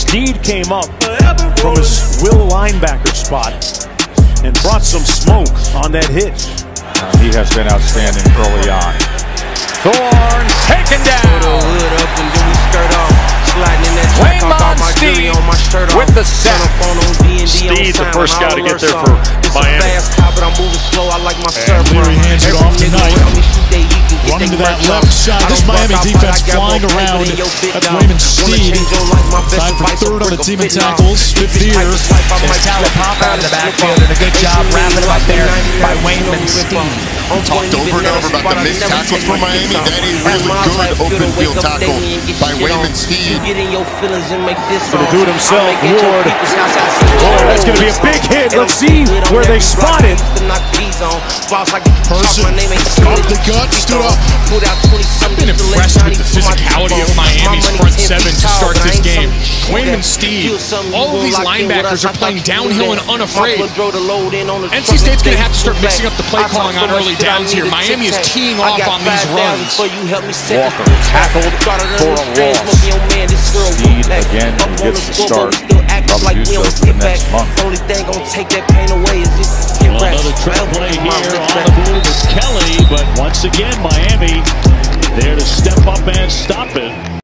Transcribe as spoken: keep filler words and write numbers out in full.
Steed came up from his will linebacker spot and brought some smoke on that hit. Uh, he has been outstanding early on. Thorne taken down. Waymon Steed with the sack. Steed, the first guy to get there for Miami. And Leary hands it off tonight. Running to that left side. This Miami defense flying around. That's Waymon Steed. Tied for third on the team in tackles. Fifth here. There's Talapapa out of the backfield, and a good job wrapping him up there by Waymon Steed. We talked over and over about the missed tackles for Miami. That is really good open field tackle by Waymon Steed. Gonna do it himself, Ward. Oh, that's gonna be a big hit. Let's see where they spot it. Person off the gut, stood up. I've been impressed with the physicality of Miami's front seven to start this game. Waymon Steed, all of these linebackers are playing downhill and unafraid. N C State's going to have to start mixing up the play calling on early downs here. Miami is teeing off on these runs. Walker tackled for a loss. Steed again, and he gets the start. Probably do so for the next month. Well, another trick play here on the move is Kelly, but once again, Miami there to step up and stop it.